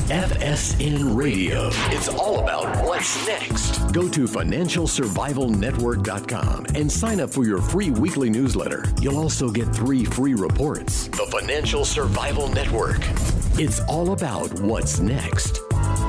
FSN Radio. It's all about what's next. Go to financialsurvivalnetwork.com and sign up for your free weekly newsletter. You'll also get 3 free reports. The Financial Survival Network. It's all about what's next.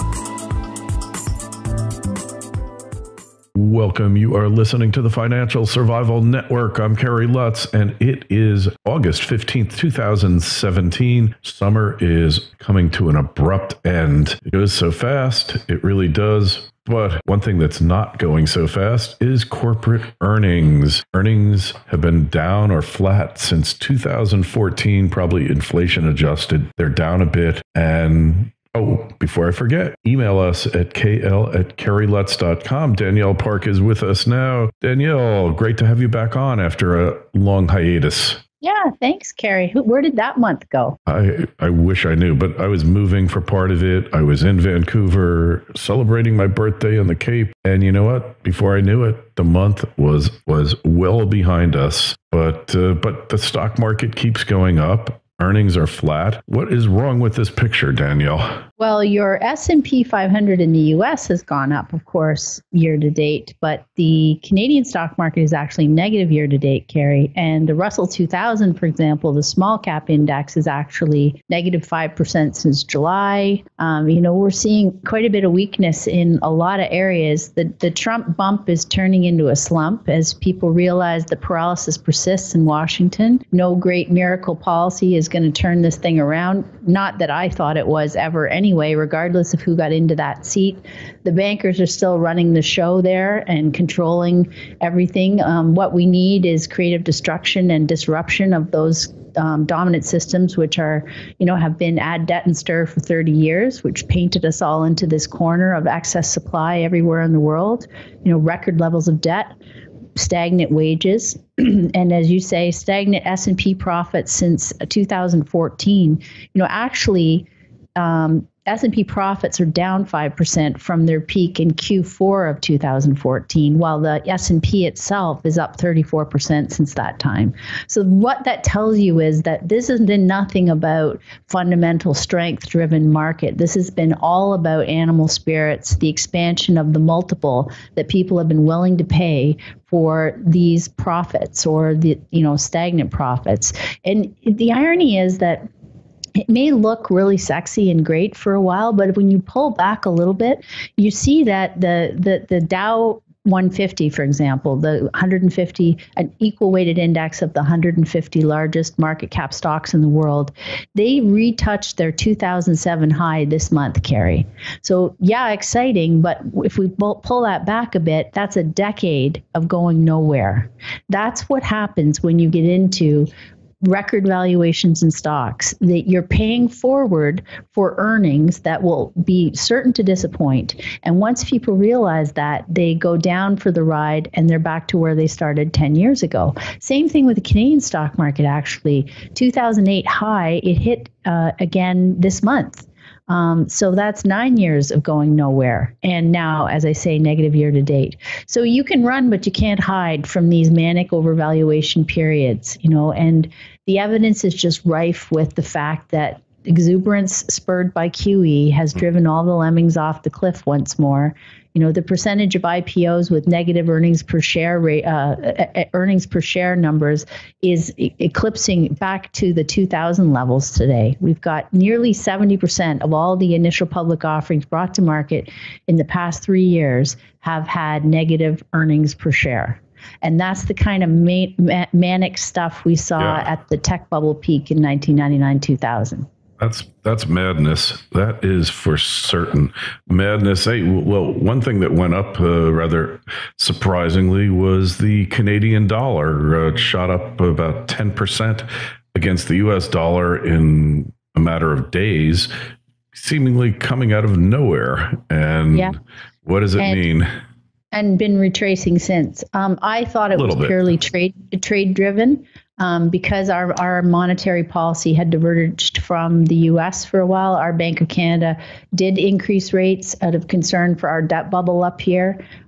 Welcome. You are listening to the Financial Survival Network. I'm Kerry Lutz, and it is August 15th, 2017. Summer is coming to an abrupt end. It goes so fast. It really does. But one thing that's not going so fast is corporate earnings. Earnings have been down or flat since 2014, probably inflation adjusted. They're down a bit. And before I forget, email us at kl@kerrylutz.com. Danielle Park is with us now. Danielle, great to have you back on after a long hiatus. Yeah, thanks, Kerry. Where did that month go? I wish I knew, but I was moving for part of it. I was in Vancouver celebrating my birthday on the Cape. And you know what? Before I knew it, the month was well behind us. But the stock market keeps going up. Earnings are flat. What is wrong with this picture, Danielle? Well, your S&P 500 in the U.S. has gone up, of course, year to date, but the Canadian stock market is actually negative year to date, Kerry. And the Russell 2000, for example, the small cap index is actually negative 5% since July. We're seeing quite a bit of weakness in a lot of areas. The Trump bump is turning into a slump as people realize the paralysis persists in Washington. No great miracle policy is going to turn this thing around. Not that I thought it was ever anyway, regardless of who got into that seat. The bankers are still running the show there and controlling everything. What we need is creative destruction and disruption of those dominant systems, which are, have been add, debt, and stir for 30 years, which painted us all into this corner of excess supply everywhere in the world, record levels of debt, stagnant wages, and as you say, stagnant S&P profits since 2014. S&P profits are down 5% from their peak in Q4 of 2014, while the S&P itself is up 34% since that time. So what that tells you is that this has been nothing about fundamental strength-driven market. This has been all about animal spirits, the expansion of the multiple that people have been willing to pay for these profits or the stagnant profits. And the irony is that it may look really sexy and great for a while, but when you pull back a little bit, you see that the Dow 150, for example, the 150, an equal weighted index of the 150 largest market cap stocks in the world, they retouched their 2007 high this month, Kerry. So yeah, exciting, but if we pull that back a bit, that's a decade of going nowhere. That's what happens when you get into record valuations in stocks, that you're paying forward for earnings that will be certain to disappoint. And once people realize that, they go down for the ride and they're back to where they started 10 years ago. Same thing with the Canadian stock market, actually. 2008 high, it hit again this month. So that's 9 years of going nowhere. And now, as I say, negative year to date. So you can run, but you can't hide from these manic overvaluation periods, and the evidence is just rife with the fact that exuberance spurred by QE has driven all the lemmings off the cliff once more. The percentage of IPOs with negative earnings per share numbers is eclipsing back to the 2000 levels today. We've got nearly 70% of all the initial public offerings brought to market in the past 3 years have had negative earnings per share. And that's the kind of manic stuff we saw at the tech bubble peak in 1999-2000. That's madness. That is for certain madness. Hey, well, one thing that went up rather surprisingly was the Canadian dollar. It shot up about 10% against the U.S. dollar in a matter of days, seemingly coming out of nowhere. And what does it mean? And been retracing since. I thought it was purely trade driven. Because our monetary policy had diverged from the U.S. for a while. Our Bank of Canada did increase rates out of concern for our debt bubble up here.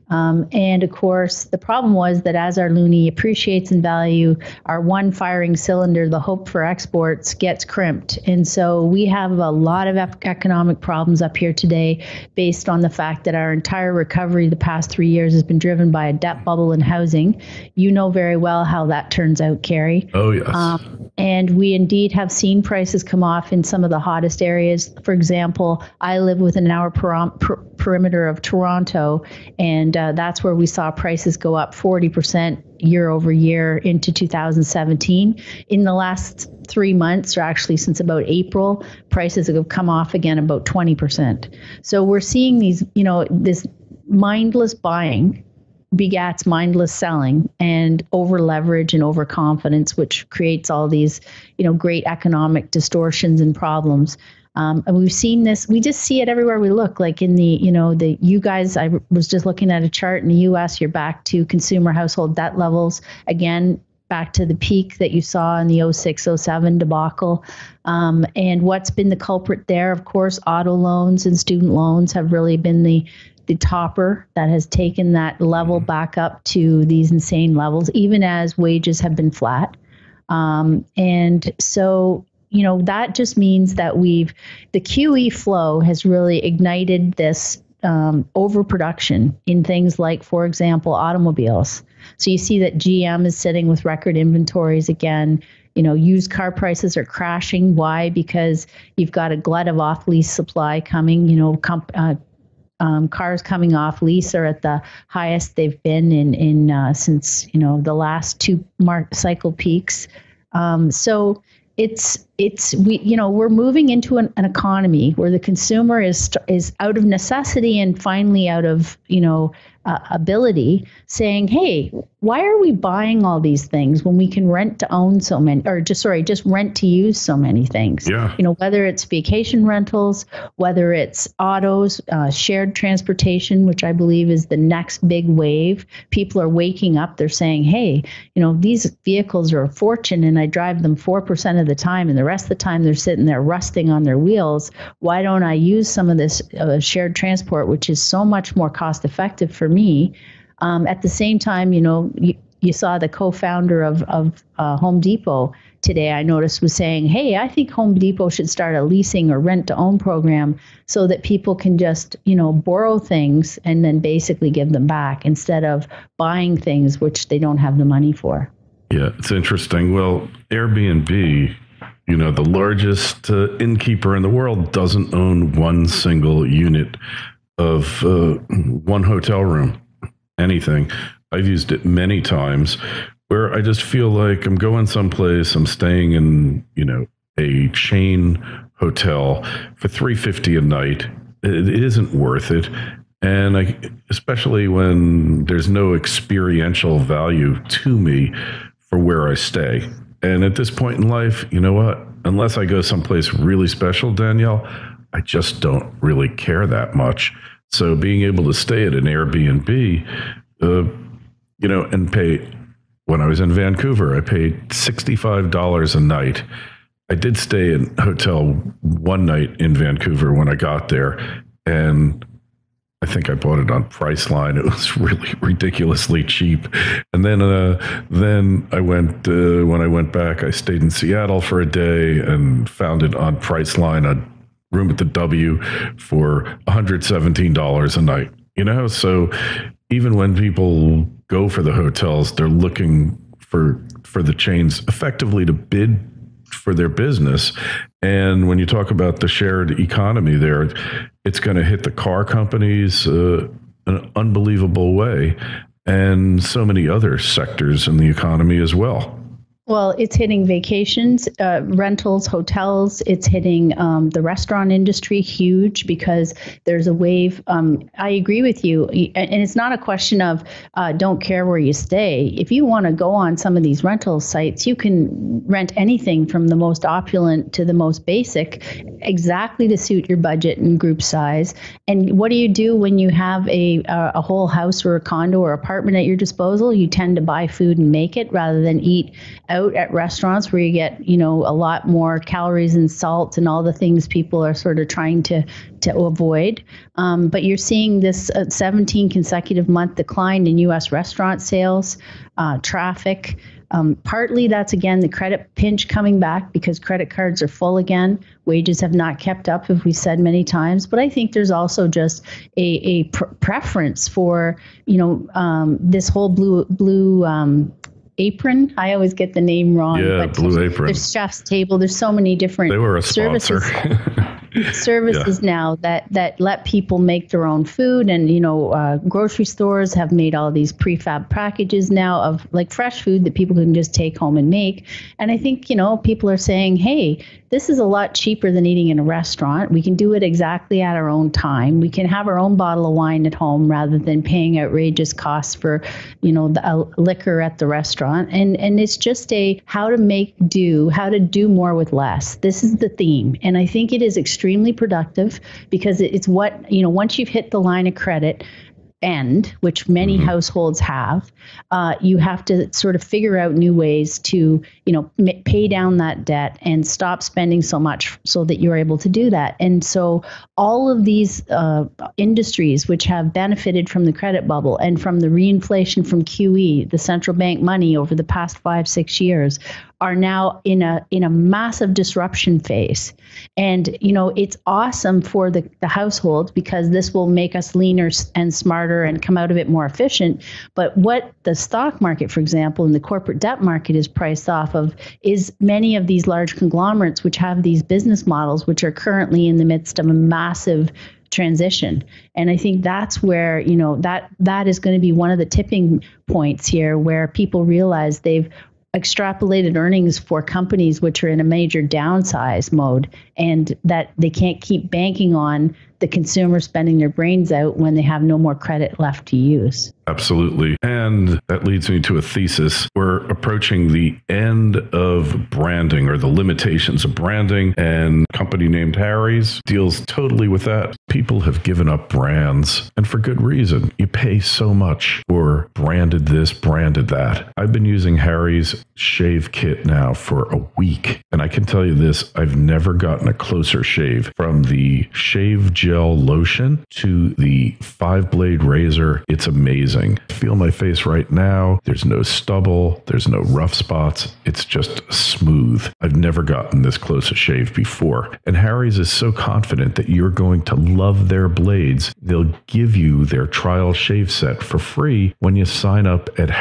And of course, the problem was that as our loonie appreciates in value, our one firing cylinder, the hope for exports, gets crimped. And so we have a lot of economic problems up here today based on the fact that our entire recovery the past 3 years has been driven by a debt bubble in housing. You know very well how that turns out, Carrie. Oh, yes. And we indeed have seen prices come off in some of the hottest areas. For example, I live within an hour perimeter of Toronto, and that's where we saw prices go up 40% year over year into 2017. In the last 3 months, or actually since about April, prices have come off again about 20%. So we're seeing these, this mindless buying begats mindless selling and over leverage and overconfidence, which creates all these, great economic distortions and problems. And we've seen this, we just see it everywhere we look, like in you guys, I was just looking at a chart in the US, you're back to consumer household debt levels, again, back to the peak that you saw in the 06-07 debacle. And what's been the culprit there? Of course, auto loans and student loans have really been the topper that has taken that level back up to these insane levels, even as wages have been flat. And so, that just means that the QE flow has really ignited this overproduction in things like, for example, automobiles. So you see that GM is sitting with record inventories again. Used car prices are crashing. Why? Because you've got a glut of off-lease supply coming. Cars coming off lease are at the highest they've been in since the last two cycle peaks. So we're moving into an economy where the consumer is out of necessity and finally out of ability, saying, hey, why are we buying all these things when we can rent to own so many, or just rent to use so many things? Yeah. Whether it's vacation rentals, whether it's autos, shared transportation, which I believe is the next big wave. People are waking up. They're saying, hey, these vehicles are a fortune and I drive them 4% of the time and the rest of the time they're sitting there rusting on their wheels. Why don't I use some of this shared transport, which is so much more cost effective for me? At the same time, you saw the co-founder of Home Depot today, I noticed, was saying, hey, I think Home Depot should start a leasing or rent to own program so that people can just, borrow things and then basically give them back instead of buying things which they don't have the money for. Yeah, it's interesting. Well, Airbnb, the largest innkeeper in the world, doesn't own one single unit of one hotel room, anything. I've used it many times where I just feel like I'm going someplace, I'm staying in, a chain hotel for $350 a night. It isn't worth it. And especially when there's no experiential value to me for where I stay. And at this point in life, you know what? Unless I go someplace really special, Danielle, I just don't really care that much. So being able to stay at an Airbnb, and pay, when I was in Vancouver, I paid $65 a night. I did stay in a hotel one night in Vancouver when I got there, and I think I bought it on Priceline. It was really ridiculously cheap. And then I went, when I went back, I stayed in Seattle for a day and found it on Priceline, a room at the W for $117 a night. So even when people go for the hotels, they're looking for the chains effectively to bid for their business. And when you talk about the shared economy there, it's going to hit the car companies an unbelievable way, and so many other sectors in the economy as well. Well, it's hitting vacations, rentals, hotels. It's hitting the restaurant industry huge because there's a wave. I agree with you. And it's not a question of don't care where you stay. If you want to go on some of these rental sites, you can rent anything from the most opulent to the most basic, exactly to suit your budget and group size. And what do you do when you have a whole house or a condo or apartment at your disposal? You tend to buy food and make it rather than eat out out at restaurants where you get, a lot more calories and salt and all the things people are sort of trying to avoid. But you're seeing this 17 consecutive month decline in U.S. restaurant sales, traffic. Partly that's, again, the credit pinch coming back because credit cards are full again. Wages have not kept up, as we said many times. But I think there's also just a preference for, this whole blue apron. I always get the name wrong. Yeah, but Blue Apron. There's Chef's Table. There's so many different They were a sponsor. services now that let people make their own food, and grocery stores have made all these prefab packages now of like fresh food that people can just take home and make. And I think people are saying, hey, this is a lot cheaper than eating in a restaurant. We can do it exactly at our own time. We can have our own bottle of wine at home rather than paying outrageous costs for the liquor at the restaurant. And it's just how to do more with less. This is the theme, and I think it is extremely productive because it's what, once you've hit the line of credit end, which many households have, you have to sort of figure out new ways to, pay down that debt and stop spending so much so that you're able to do that. And so all of these industries which have benefited from the credit bubble and from the reinflation from QE, the central bank money over the past 5-6 years, are now in a massive disruption phase. And, it's awesome for the households because this will make us leaner and smarter and come out of it more efficient. But what the stock market, for example, and the corporate debt market is priced off of is many of these large conglomerates which have these business models which are currently in the midst of a massive transition. And I think that's where, that is going to be one of the tipping points here where people realize they've extrapolated earnings for companies which are in a major downsize mode and that they can't keep banking on the consumer spending their brains out when they have no more credit left to use. Absolutely. And that leads me to a thesis. We're approaching the end of branding, or the limitations of branding, and a company named Harry's deals totally with that. People have given up brands, and for good reason. You pay so much for branded this, branded that. I've been using Harry's shave kit now for a week, and I can tell you this, I've never gotten a closer shave. From the shave gel lotion to the 5-blade razor, it's amazing. Feel my face right now. There's no stubble. There's no rough spots. It's just smooth. I've never gotten this close a shave before. And Harry's is so confident that you're going to love their blades. They'll give you their trial shave set for free when you sign up at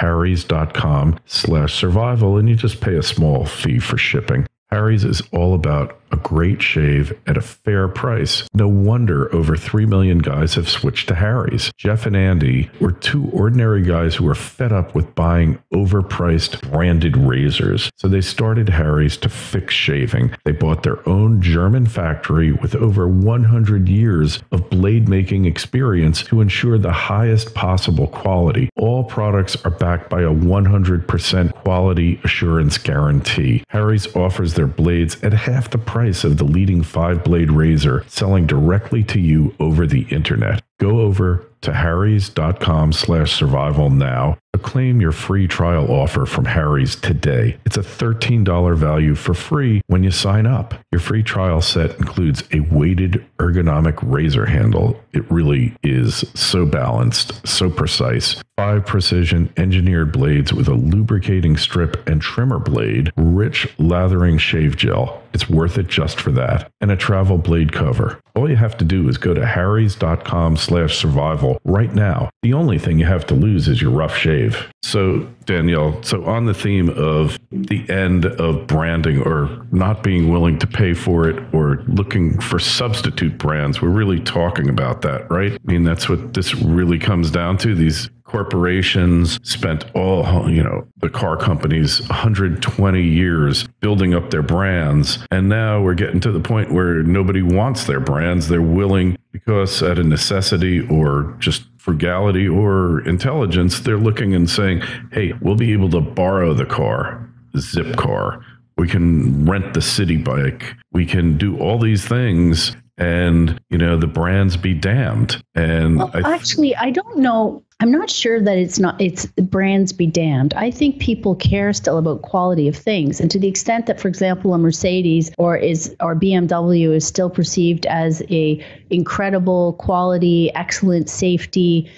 harrys.com/survival, and you just pay a small fee for shipping. Harry's is all about a great shave at a fair price. No wonder over 3 million guys have switched to Harry's. Jeff and Andy were two ordinary guys who were fed up with buying overpriced branded razors. So they started Harry's to fix shaving. They bought their own German factory with over 100 years of blade making experience to ensure the highest possible quality. All products are backed by a 100% quality assurance guarantee. Harry's offers their blades at half the price of the leading 5-blade razor, selling directly to you over the internet. Go over to harrys.com/survival now to claim your free trial offer from Harry's today. It's a $13 value for free when you sign up. Your free trial set includes a weighted ergonomic razor handle. It really is so balanced, so precise. 5 precision engineered blades with a lubricating strip and trimmer blade, rich lathering shave gel. It's worth it just for that. And a travel blade cover. All you have to do is go to harrys.com/survival right now. The only thing you have to lose is your rough shave. So, Danielle, on the theme of the end of branding, or not being willing to pay for it, or looking for substitute brands, we're really talking about that, right? I mean, that's what this really comes down to. These corporations spent the car companies 120 years building up their brands. And now we're getting to the point where nobody wants their brands. They're willing, because out of necessity or just frugality or intelligence, they're looking and saying, hey, we'll be able to borrow the car, the Zip car. We can rent the city bike. We can do all these things. and, the brands be damned. And actually, I don't know. I'm not sure that it's brands be damned. I think people care still about quality of things. And to the extent that, for example, a Mercedes or BMW is still perceived as a incredible quality, excellent safety,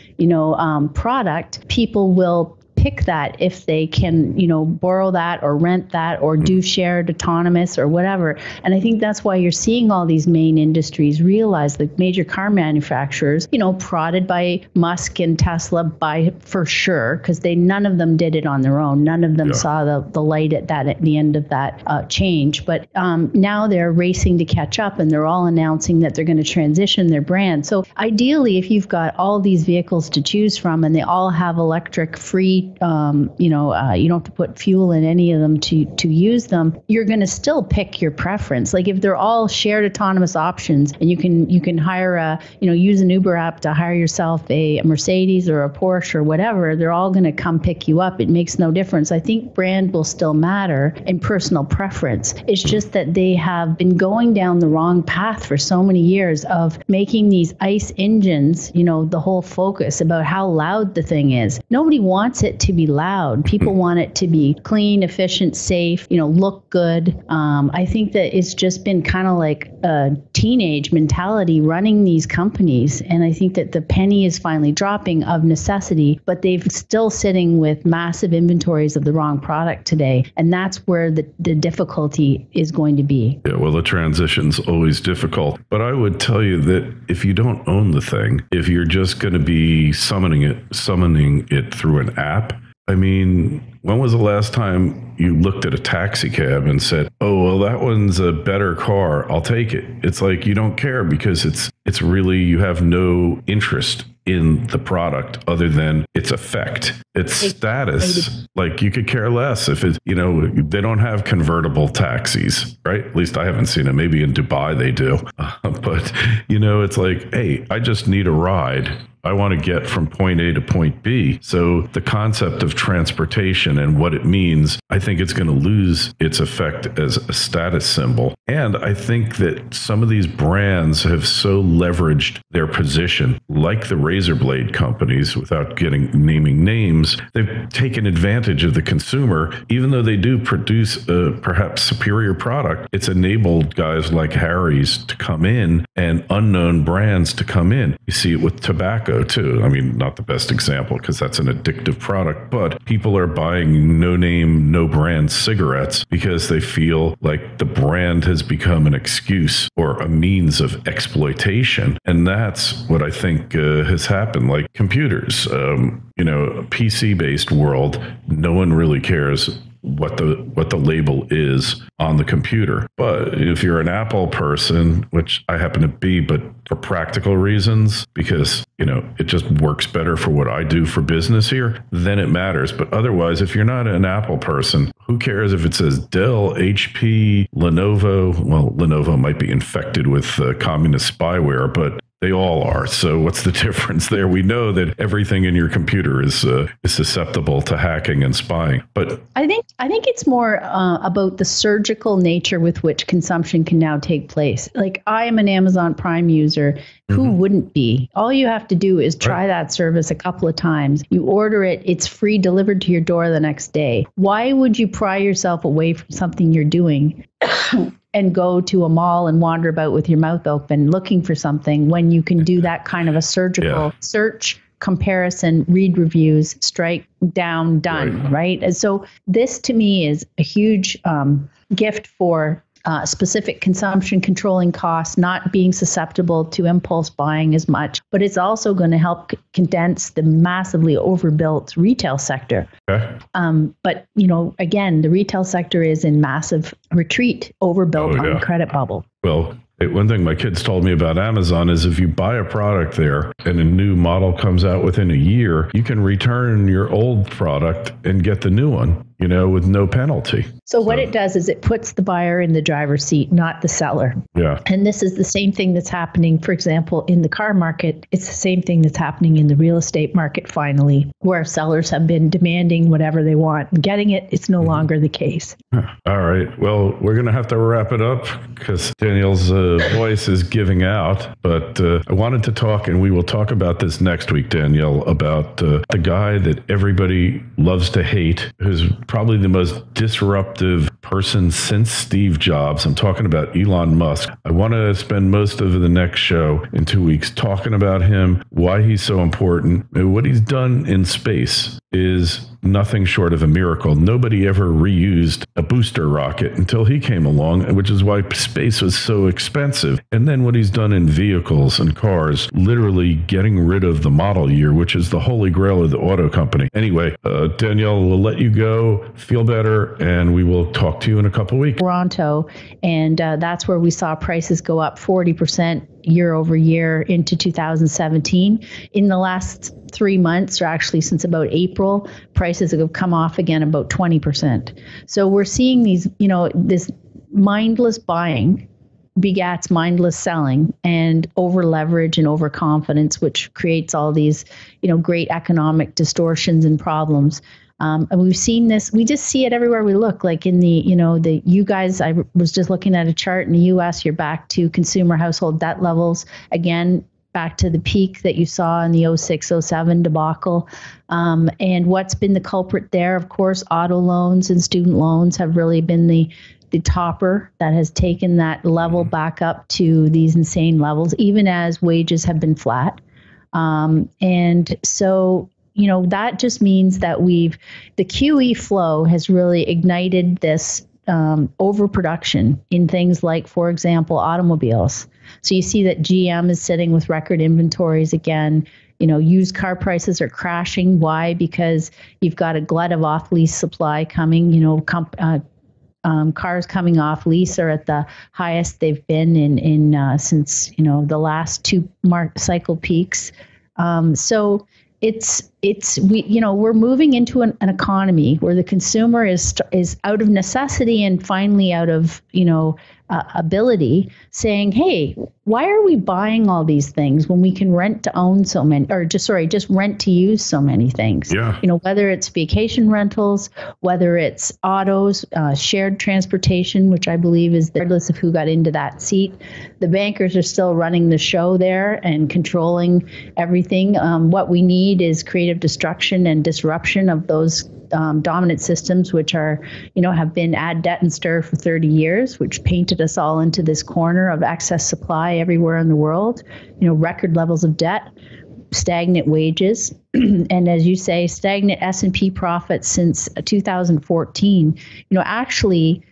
product, people will pick that if they can, borrow that or rent that or do shared autonomous or whatever. And I think that's why you're seeing all these main industries realize, the major car manufacturers, prodded by Musk and Tesla for sure, because none of them did it on their own. None of them saw the light at the end of that change. But now they're racing to catch up, and they're all announcing that they're going to transition their brand. So ideally, if you've got all these vehicles to choose from and they all have electric free, you don't have to put fuel in any of them to use them, you're going to still pick your preference. Like if they're all shared autonomous options and you can hire use an Uber app to hire yourself a Mercedes or a Porsche or whatever, they're all going to come pick you up. It makes no difference. I think brand will still matter and personal preference. It's just that they have been going down the wrong path for so many years of making these ICE engines, the whole focus about how loud the thing is. Nobody wants it to be loud. People want it to be clean, efficient, safe, look good. I think that it's just been kind of like a teenage mentality running these companies. And I think that the penny is finally dropping of necessity, but they've still sitting with massive inventories of the wrong product today. And that's where the difficulty is going to be. Yeah, well, the transition's always difficult. But I would tell you that if you don't own the thing, if you're just going to be summoning it through an app, I mean, when was the last time you looked at a taxi cab and said, oh, well, that one's a better car, I'll take it? It's like you don't care because it's really, you have no interest in the product other than its effect, its status. Like you could care less if it's, they don't have convertible taxis, right? At least I haven't seen it. Maybe in Dubai they do. But, it's like, hey, I just need a ride. I want to get from point A to point B. So the concept of transportation and what it means, I think it's going to lose its effect as a status symbol. And I think that some of these brands have so leveraged their position, like the razor blade companies, without naming names, they've taken advantage of the consumer. Even though they do produce a perhaps superior product, it's enabled guys like Harry's to come in and unknown brands to come in. You see it with tobacco too. I mean, not the best example because that's an addictive product, but people are buying no name, no brand cigarettes because they feel like the brand has become an excuse or a means of exploitation. And that's what I think has happened. Like computers, a PC-based world, no one really cares what the label is on the computer. But if you're an Apple person, which I happen to be, but for practical reasons, because, it just works better for what I do for business here, then it matters. But otherwise, if you're not an Apple person, who cares if it says Dell, HP, Lenovo? Well, Lenovo might be infected with communist spyware, but they all are. So what's the difference there? We know that everything in your computer is susceptible to hacking and spying. But I think it's more about the surgical nature with which consumption can now take place. Like I am an Amazon Prime user. Who wouldn't be? All you have to do is try that service a couple of times. You order it, it's free delivered to your door the next day. Why would you pry yourself away from something you're doing and go to a mall and wander about with your mouth open looking for something when you can do that kind of a surgical search, comparison, read reviews, strike down, done, right? And so this to me is a huge gift for specific consumption, controlling costs, not being susceptible to impulse buying as much, but it's also going to help condense the massively overbuilt retail sector. Okay. But, again, the retail sector is in massive retreat, overbuilt on the credit bubble. Well, one thing my kids told me about Amazon is if you buy a product there and a new model comes out within a year, you can return your old product and get the new one. with no penalty. So what it does is it puts the buyer in the driver's seat, not the seller. Yeah. And this is the same thing that's happening, for example, in the car market. It's the same thing that's happening in the real estate market finally, where sellers have been demanding whatever they want and getting it. It's no longer the case. All right. Well, we're going to have to wrap it up because Danielle's voice is giving out. But I wanted to talk, and we will talk about this next week, Danielle, about the guy that everybody loves to hate, who's probably the most disruptive person since Steve Jobs. I'm talking about Elon Musk. I want to spend most of the next show in 2 weeks talking about him, why he's so important, and what he's done in space is nothing short of a miracle. Nobody ever reused a booster rocket until he came along, which is why space was so expensive. And then what he's done in vehicles and cars, literally getting rid of the model year, which is the holy grail of the auto company. Anyway, Danielle, we'll let you go. Feel better, and we will talk to you in a couple of weeks. Toronto, and that's where we saw prices go up 40% year over year into 2017. In the last 3 months, or actually since about April, prices have come off again about 20%. So we're seeing these, this mindless buying begats mindless selling and over leverage and overconfidence, which creates all these, great economic distortions and problems. And we've seen this, we just see it everywhere we look, like in you guys, I was just looking at a chart in the US, you're back to consumer household debt levels, again, back to the peak that you saw in the 06-07 debacle. And what's been the culprit there? Of course, auto loans and student loans have really been the topper that has taken that level back up to these insane levels, even as wages have been flat. And so, that just means that the QE flow has really ignited this overproduction in things like, for example, automobiles. So you see that GM is sitting with record inventories again. Used car prices are crashing. Why? Because you've got a glut of off-lease supply coming. Cars coming off lease are at the highest they've been in since the last two cycle peaks. So we're moving into an economy where the consumer is out of necessity and finally out of ability, saying, hey, why are we buying all these things when we can rent to own so many, or just rent to use so many things? Yeah. Whether it's vacation rentals, whether it's autos, shared transportation, which I believe is regardless of who got into that seat, the bankers are still running the show there and controlling everything. What we need is creative destruction and disruption of those dominant systems, which are, have been add, debt, and stir for 30 years, which painted us all into this corner of excess supply everywhere in the world, record levels of debt, stagnant wages, and as you say, stagnant S&P profits since 2014. Actually,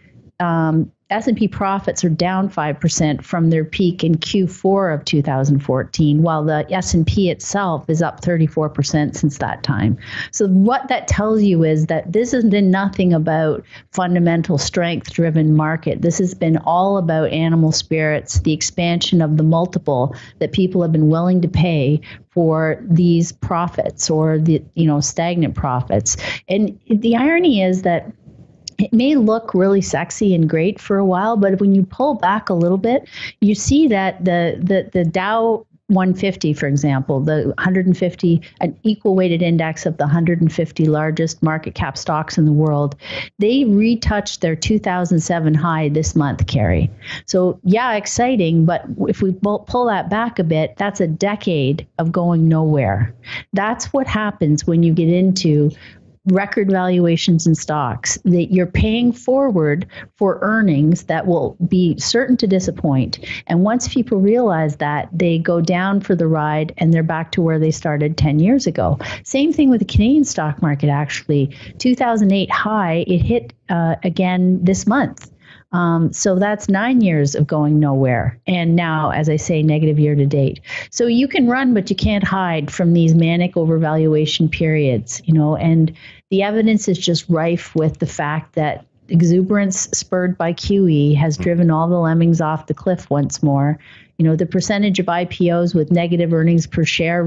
S&P profits are down 5% from their peak in Q4 of 2014, while the S&P itself is up 34% since that time. So what that tells you is that this has been nothing about fundamental strength-driven market. This has been all about animal spirits, the expansion of the multiple that people have been willing to pay for these profits, or the stagnant profits. And the irony is that it may look really sexy and great for a while, but when you pull back a little bit, you see that the Dow 150, for example, the 150, an equal weighted index of the 150 largest market cap stocks in the world, they retouched their 2007 high this month, Carrie. So yeah, exciting, but if we pull that back a bit, that's a decade of going nowhere. That's what happens when you get into record valuations in stocks, that you're paying forward for earnings that will be certain to disappoint. And once people realize that, they go down for the ride and they're back to where they started 10 years ago. Same thing with the Canadian stock market, actually. 2008 high, it hit again this month. So that's 9 years of going nowhere. And now, as I say, negative year to date. So you can run, but you can't hide from these manic overvaluation periods, and the evidence is just rife with the fact that exuberance spurred by QE has driven all the lemmings off the cliff once more. The percentage of IPOs with negative earnings per share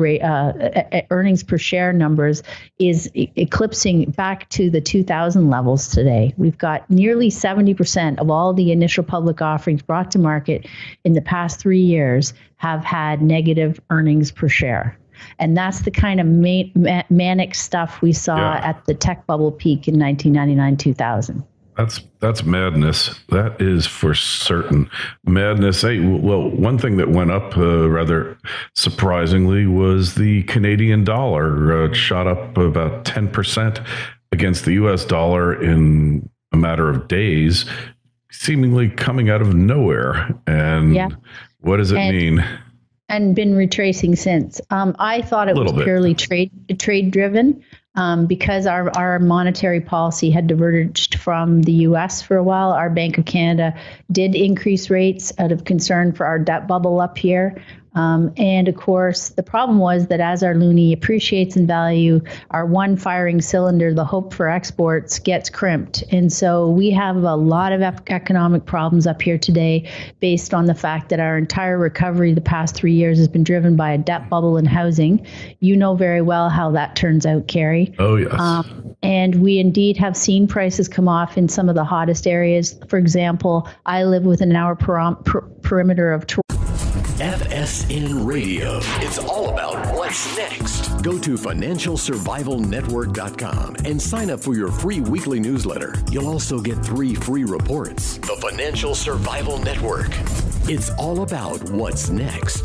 numbers is eclipsing back to the 2000 levels today. We've got nearly 70% of all the initial public offerings brought to market in the past 3 years have had negative earnings per share. And that's the kind of manic stuff we saw at the tech bubble peak in 1999-2000. That's madness. That is for certain madness. Hey, well, one thing that went up rather surprisingly was the Canadian dollar. It shot up about 10% against the U.S. dollar in a matter of days, seemingly coming out of nowhere. And what does it mean? And been retracing since. I thought it was purely trade driven. Because our monetary policy had diverged from the U.S. for a while. Our Bank of Canada did increase rates out of concern for our debt bubble up here. And of course, the problem was that as our loonie appreciates in value, our one firing cylinder, the hope for exports, gets crimped. And so we have a lot of economic problems up here today based on the fact that our entire recovery the past 3 years has been driven by a debt bubble in housing. You know very well how that turns out, Carrie. Oh, yes. And we indeed have seen prices come off in some of the hottest areas. For example, I live within an hour perimeter of Toronto. FSN Radio. It's all about what's next. Go to financialsurvivalnetwork.com and sign up for your free weekly newsletter. You'll also get 3 free reports. The Financial Survival Network. It's all about what's next.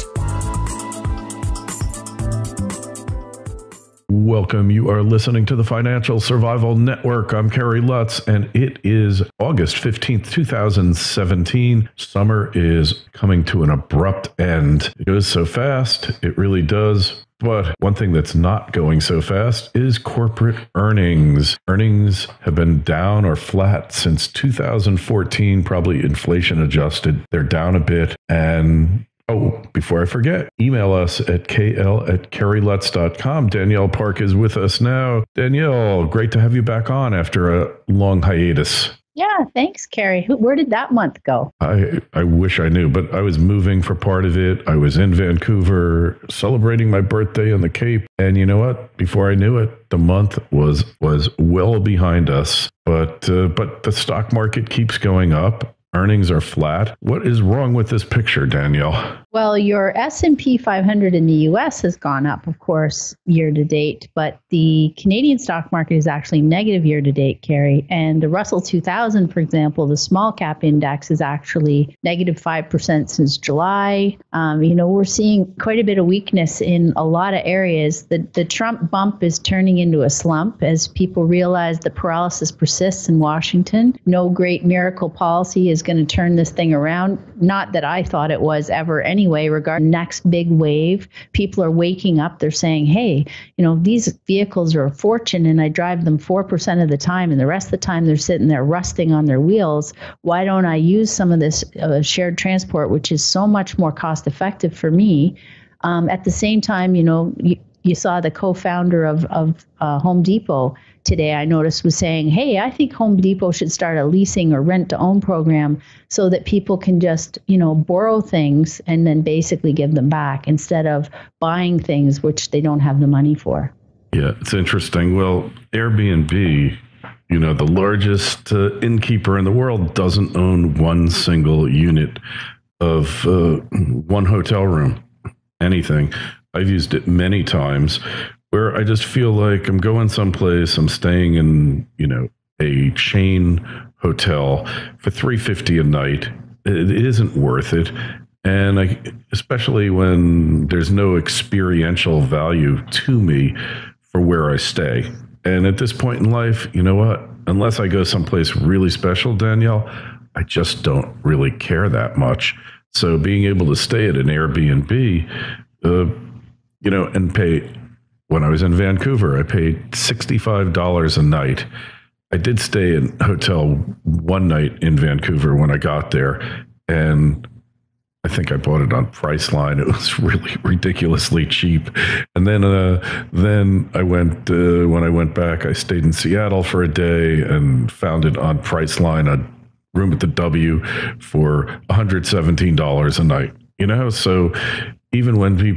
Welcome. You are listening to the Financial Survival Network. I'm Kerry Lutz, and it is August 15th, 2017. Summer is coming to an abrupt end. It goes so fast. It really does. But one thing that's not going so fast is corporate earnings. Earnings have been down or flat since 2014, probably inflation adjusted. They're down a bit. And before I forget, email us at kl@kerrylutz.com. Danielle Park is with us now. Danielle, great to have you back on after a long hiatus. Yeah, thanks, Carrie. Where did that month go? I wish I knew, but I was moving for part of it. I was in Vancouver celebrating my birthday on the Cape. And you know what? Before I knew it, the month was well behind us. But the stock market keeps going up. Earnings are flat. What is wrong with this picture, Danielle? Well, your S&P 500 in the U.S. has gone up, of course, year to date, but the Canadian stock market is actually negative year to date, Carrie. And the Russell 2000, for example, the small cap index is actually negative 5% since July. We're seeing quite a bit of weakness in a lot of areas. The Trump bump is turning into a slump as people realize the paralysis persists in Washington. No great miracle policy is going to turn this thing around. Not that I thought it was ever anyway, regarding next big wave. People are waking up. They're saying, hey, these vehicles are a fortune and I drive them 4% of the time and the rest of the time they're sitting there rusting on their wheels. Why don't I use some of this shared transport, which is so much more cost effective for me? At the same time, you saw the co-founder of Home Depot today, I noticed, was saying, hey, I think Home Depot should start a leasing or rent to own program so that people can just, borrow things and then basically give them back instead of buying things which they don't have the money for. Yeah, it's interesting. Well, Airbnb, the largest innkeeper in the world, doesn't own one single unit of one hotel room, anything. I've used it many times where I just feel like I'm going someplace, I'm staying in, a chain hotel for $350 a night. It isn't worth it. And especially when there's no experiential value to me for where I stay. And at this point in life, you know what? Unless I go someplace really special, Danielle, I just don't really care that much. So being able to stay at an Airbnb, and pay. When I was in Vancouver, I paid $65 a night. I did stay in a hotel one night in Vancouver when I got there, and I think I bought it on Priceline. It was really ridiculously cheap. And then I went, when I went back, I stayed in Seattle for a day and found it on Priceline, a room at the W for $117 a night. So even when people